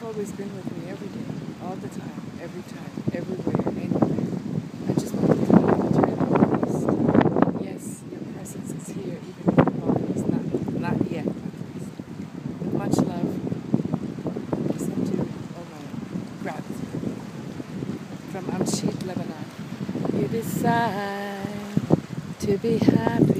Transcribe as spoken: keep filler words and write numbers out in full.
always been with me every day, all the time, every time, everywhere, anywhere. I just want to tell you that you're in the East. Yes, your presence is here, even if your body is not, not yet, at least. With much love, I send you all my gratitude. From Amshit, Lebanon. You decide to be happy.